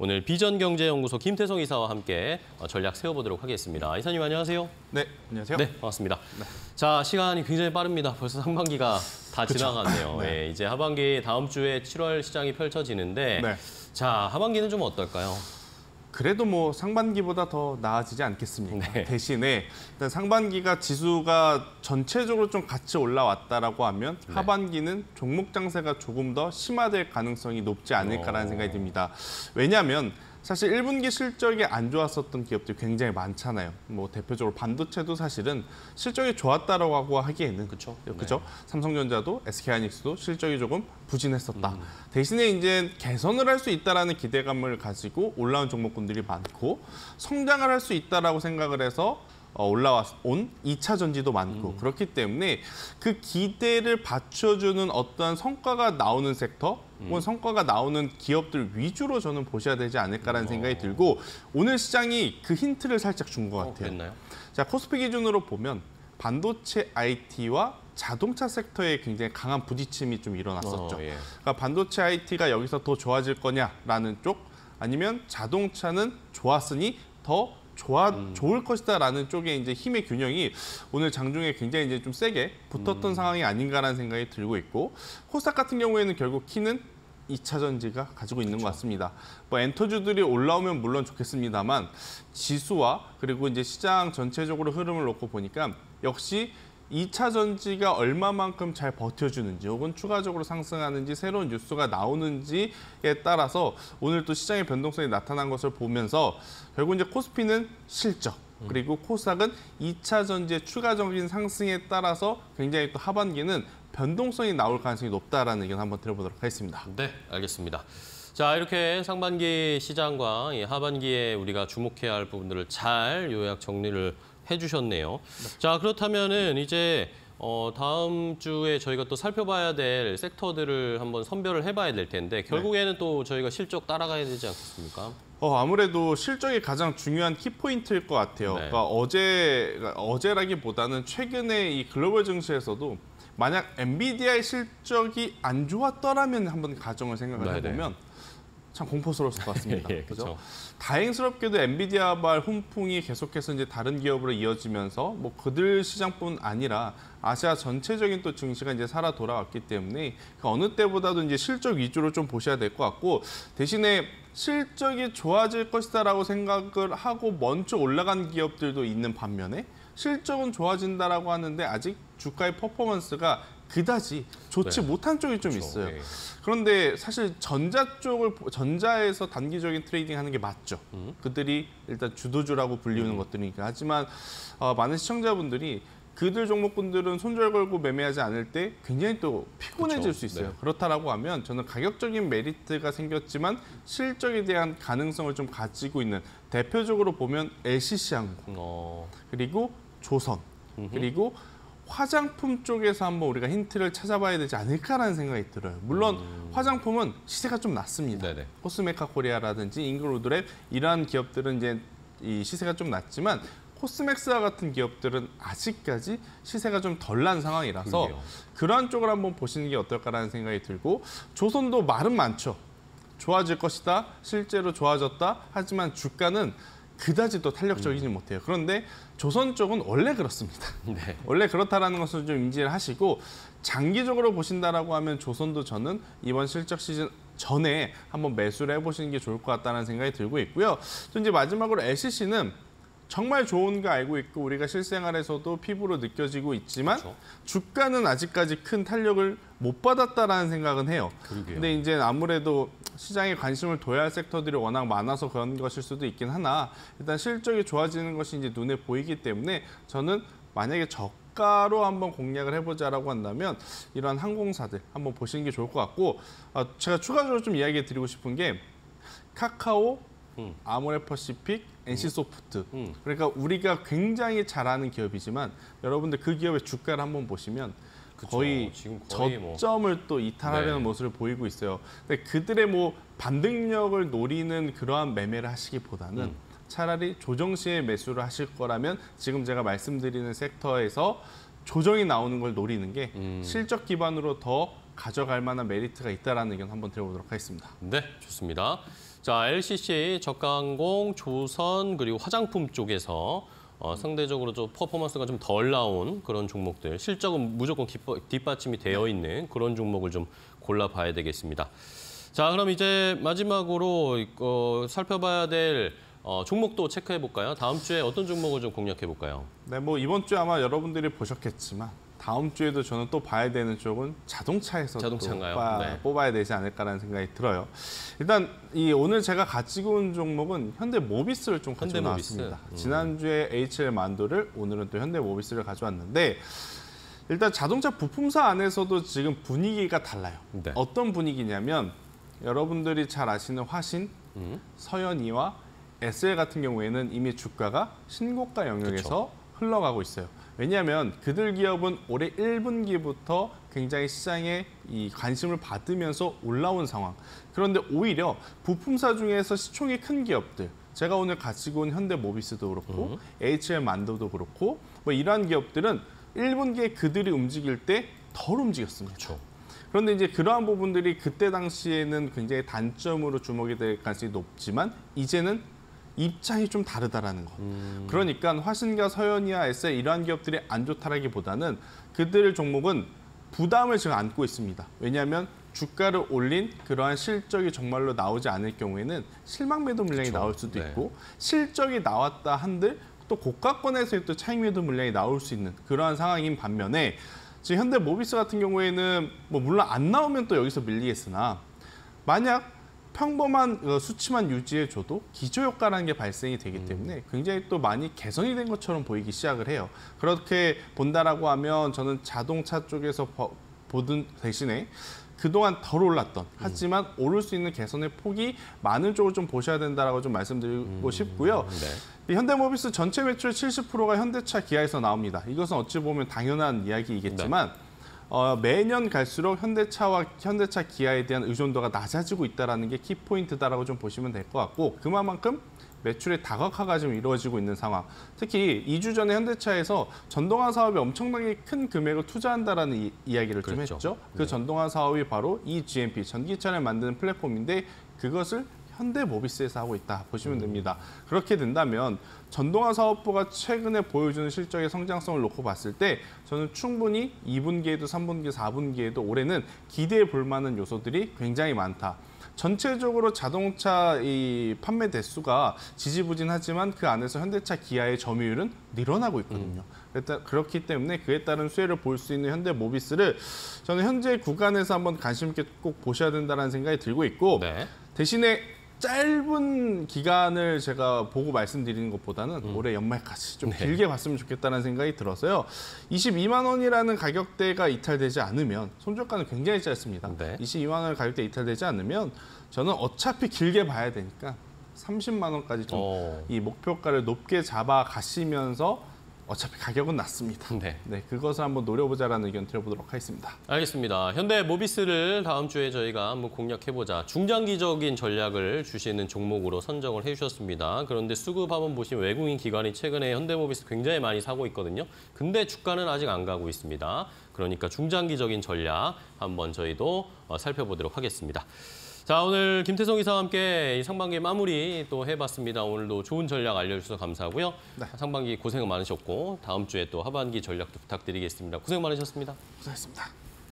오늘 비전경제연구소 김태성 이사와 함께 전략 세워보도록 하겠습니다. 이사님 안녕하세요. 네, 안녕하세요. 네, 반갑습니다. 네. 자, 시간이 굉장히 빠릅니다. 벌써 상반기가 다 그쵸. 지나갔네요. 네. 네, 이제 하반기 다음 주에 7월 시장이 펼쳐지는데 네. 자, 하반기는 좀 어떨까요? 그래도 뭐 상반기보다 더 나아지지 않겠습니까? 네. 대신에 일단 상반기가 지수가 전체적으로 좀 같이 올라왔다라고 하면 네. 하반기는 종목 장세가 조금 더 심화될 가능성이 높지 않을까라는 생각이 듭니다. 왜냐하면 사실 1분기 실적이 안 좋았었던 기업들이 굉장히 많잖아요. 뭐 대표적으로 반도체도 사실은 실적이 좋았다라고 하기에는 그렇죠. 그죠? 네. 삼성전자도 SK하이닉스도 실적이 조금 부진했었다. 대신에 이제 개선을 할 수 있다라는 기대감을 가지고 올라온 종목군들이 많고 성장을 할 수 있다라고 생각을 해서 올라온 2차 전지도 많고 그렇기 때문에 그 기대를 받쳐주는 어떠한 성과가 나오는 섹터 혹은 성과가 나오는 기업들 위주로 저는 보셔야 되지 않을까라는 생각이 들고 오늘 시장이 그 힌트를 살짝 준 것 같아요. 그랬나요? 자, 코스피 기준으로 보면 반도체 IT와 자동차 섹터에 굉장히 강한 부딪힘이 좀 일어났었죠. 예. 그러니까 반도체 IT가 여기서 더 좋아질 거냐라는 쪽 아니면 자동차는 좋았으니 더 좋을 것이다라는 쪽에 이제 힘의 균형이 오늘 장중에 굉장히 이제 좀 세게 붙었던 상황이 아닌가라는 생각이 들고 있고 코스닥 같은 경우에는 결국 키는 2차 전지가 가지고 있는 것 같습니다. 뭐 엔터주들이 올라오면 물론 좋겠습니다만 지수와 그리고 이제 시장 전체적으로 흐름을 놓고 보니까 역시 2차 전지가 얼마만큼 잘 버텨주는지 혹은 추가적으로 상승하는지 새로운 뉴스가 나오는지에 따라서 오늘 또 시장의 변동성이 나타난 것을 보면서 결국 이제 코스피는 실적 그리고 코스닥은 2차 전지의 추가적인 상승에 따라서 굉장히 또 하반기는 변동성이 나올 가능성이 높다라는 의견 한번 들어보도록 하겠습니다. 네, 알겠습니다. 자, 이렇게 상반기 시장과 이 하반기에 우리가 주목해야 할 부분들을 잘 요약 정리를 해주셨네요. 네. 자, 그렇다면은 이제 다음 주에 저희가 또 살펴봐야 될 섹터들을 한번 선별을 해봐야 될 텐데 결국에는 또 저희가 실적 따라가야 되지 않겠습니까? 아무래도 실적이 가장 중요한 키포인트일 것 같아요. 네. 그러니까 어제라기보다는 최근에 이 글로벌 증시에서도 만약 엔비디아의 실적이 안 좋았더라면 한번 가정을 생각을 해보면 참 공포스러웠을 것 같습니다. 예, 그렇죠? 다행스럽게도 엔비디아발 훈풍이 계속해서 이제 다른 기업으로 이어지면서 뭐 그들 시장뿐 아니라 아시아 전체적인 또 증시가 이제 살아 돌아왔기 때문에 어느 때보다도 이제 실적 위주로 좀 보셔야 될 것 같고 대신에 실적이 좋아질 것이다라고 생각을 하고 먼저 올라간 기업들도 있는 반면에 실적은 좋아진다라고 하는데 아직 주가의 퍼포먼스가 그다지 좋지 못한 쪽이 좀 있어요. 네. 그런데 사실 전자에서 단기적인 트레이딩 하는 게 맞죠. 그들이 일단 주도주라고 불리우는 것들이니까. 하지만 많은 시청자분들이 그들 종목분들은 손절 걸고 매매하지 않을 때 굉장히 또 피곤해질 수 있어요. 네. 그렇다라고 하면 저는 가격적인 메리트가 생겼지만 실적에 대한 가능성을 좀 가지고 있는 대표적으로 보면 LCC항공 그리고 조선 그리고 화장품 쪽에서 한번 우리가 힌트를 찾아봐야 되지 않을까라는 생각이 들어요. 물론 화장품은 시세가 좀 낮습니다. 네네. 코스메카 코리아라든지 잉글우드랩 이러한 기업들은 이제 이 시세가 좀 낮지만 코스맥스와 같은 기업들은 아직까지 시세가 좀 덜 난 상황이라서 그러게요. 그러한 쪽을 한번 보시는 게 어떨까라는 생각이 들고 조선도 말은 많죠. 좋아질 것이다. 실제로 좋아졌다. 하지만 주가는 그다지 또 탄력적이지 못해요. 그런데 조선 쪽은 원래 그렇습니다. 네. 원래 그렇다라는 것을 좀 인지를 하시고 장기적으로 보신다라고 하면 조선도 저는 이번 실적 시즌 전에 한번 매수를 해보시는 게 좋을 것 같다는 생각이 들고 있고요. 또 이제 마지막으로 LCC는 정말 좋은 거 알고 있고 우리가 실생활에서도 피부로 느껴지고 있지만 그렇죠. 주가는 아직까지 큰 탄력을 못 받았다라는 생각은 해요. 그러게요. 근데 이제 아무래도 시장에 관심을 둬야 할 섹터들이 워낙 많아서 그런 것일 수도 있긴 하나 일단 실적이 좋아지는 것이 이제 눈에 보이기 때문에 저는 만약에 저가로 한번 공략을 해보자라고 한다면 이러한 항공사들 한번 보시는 게 좋을 것 같고 제가 추가적으로 좀 이야기 드리고 싶은 게 카카오, 아모레퍼시픽, NC소프트 그러니까 우리가 굉장히 잘 아는 기업이지만 여러분들 그 기업의 주가를 한번 보시면 거의 저점을 또 이탈하려는 모습을 보이고 있어요. 근데 그들의 뭐 반등력을 노리는 그러한 매매를 하시기보다는 차라리 조정 시에 매수를 하실 거라면 지금 제가 말씀드리는 섹터에서 조정이 나오는 걸 노리는 게 실적 기반으로 더 가져갈 만한 메리트가 있다는 의견 한번 들어보도록 하겠습니다. 네, 좋습니다. 자, LCC, 저가항공, 조선 그리고 화장품 쪽에서 상대적으로 좀 퍼포먼스가 좀 덜 나온 그런 종목들, 실적은 무조건 뒷받침이 되어 있는 그런 종목을 좀 골라봐야 되겠습니다. 자, 그럼 이제 마지막으로 살펴봐야 될 종목도 체크해 볼까요? 다음 주에 어떤 종목을 좀 공략해 볼까요? 네, 뭐 이번 주에 아마 여러분들이 보셨겠지만 다음 주에도 저는 또 봐야 되는 쪽은 자동차에서 자동차인가요? 네. 뽑아야 되지 않을까라는 생각이 들어요. 일단 오늘 제가 가지고 온 종목은 현대모비스를 좀 가지고 나왔습니다. 지난주에 HL 만도를 오늘은 또 현대모비스를 가져왔는데 일단 자동차 부품사 안에서도 지금 분위기가 달라요. 네. 어떤 분위기냐면 여러분들이 잘 아시는 화신, 서현이와 SL 같은 경우에는 이미 주가가 신고가 영역에서 흘러가고 있어요. 왜냐하면 그들 기업은 올해 1분기부터 굉장히 시장에 이 관심을 받으면서 올라온 상황. 그런데 오히려 부품사 중에서 시총이 큰 기업들, 제가 오늘 가지고 온 현대모비스도 그렇고 HL 만도도 그렇고 뭐 이러한 기업들은 1분기에 그들이 움직일 때 덜 움직였습니다. 그렇죠. 그런데 이제 그러한 부분들이 그때 당시에는 굉장히 단점으로 주목이 될 가능성이 높지만 이제는 입장이 좀 다르다라는 거. 그러니까 화신과 서현이와 SL 이러한 기업들이 안 좋다라기보다는 그들 종목은 부담을 지금 안고 있습니다. 왜냐하면 주가를 올린 그러한 실적이 정말로 나오지 않을 경우에는 실망 매도 물량이 그쵸. 나올 수도 네. 있고 실적이 나왔다 한들 또 고가권에서의 또 차익 매도 물량이 나올 수 있는 그러한 상황인 반면에 지금 현대모비스 같은 경우에는 뭐 물론 안 나오면 또 여기서 밀리겠으나 만약 평범한 수치만 유지해줘도 기저효과라는 게 발생이 되기 때문에 굉장히 또 많이 개선이 된 것처럼 보이기 시작을 해요. 그렇게 본다라고 하면 저는 자동차 쪽에서 보던 대신에 그동안 덜 올랐던 하지만 오를 수 있는 개선의 폭이 많은 쪽을 좀 보셔야 된다라고 좀 말씀드리고 싶고요. 네. 현대모비스 전체 매출 70%가 현대차 기아에서 나옵니다. 이것은 어찌 보면 당연한 이야기이겠지만 매년 갈수록 현대차 기아에 대한 의존도가 낮아지고 있다는 게 키포인트다라고 좀 보시면 될 것 같고 그만큼 매출의 다각화가 지금 이루어지고 있는 상황. 특히 2주 전에 현대차에서 전동화 사업에 엄청나게 큰 금액을 투자한다라는 이야기를 좀 그렇죠. 했죠. 그 전동화 사업이 바로 이 GMP, 전기차를 만드는 플랫폼인데 그것을 현대모비스에서 하고 있다 보시면 됩니다. 그렇게 된다면 전동화 사업부가 최근에 보여주는 실적의 성장성을 놓고 봤을 때 저는 충분히 2분기에도 3분기, 4분기에도 올해는 기대해 볼 만한 요소들이 굉장히 많다. 전체적으로 자동차 이 판매 대수가 지지부진하지만 그 안에서 현대차 기아의 점유율은 늘어나고 있거든요. 그렇기 때문에 그에 따른 수혜를 볼 수 있는 현대모비스를 저는 현재 구간에서 한번 관심 있게 꼭 보셔야 된다는 생각이 들고 있고 네. 대신에 짧은 기간을 제가 보고 말씀드리는 것보다는 올해 연말까지 좀 길게 봤으면 좋겠다는 생각이 들어서요. 22만 원이라는 가격대가 이탈되지 않으면 손절가는 굉장히 짧습니다. 네. 22만 원 가격대 이탈되지 않으면 저는 어차피 길게 봐야 되니까 30만 원까지 좀 이 목표가를 높게 잡아 가시면서 어차피 가격은 낮습니다. 네. 그것을 한번 노려보자라는 의견 드려보도록 하겠습니다. 알겠습니다. 현대모비스를 다음 주에 저희가 한번 공략해보자. 중장기적인 전략을 주시는 종목으로 선정을 해주셨습니다. 그런데 수급 한번 보시면 외국인 기관이 최근에 현대모비스 굉장히 많이 사고 있거든요. 근데 주가는 아직 안 가고 있습니다. 그러니까 중장기적인 전략 한번 저희도 살펴보도록 하겠습니다. 자, 오늘 김태성 이사와 함께 이 상반기 마무리 또 해봤습니다. 오늘도 좋은 전략 알려주셔서 감사하고요. 네. 상반기 고생 많으셨고 다음 주에 또 하반기 전략도 부탁드리겠습니다. 고생 많으셨습니다. 고생하셨습니다.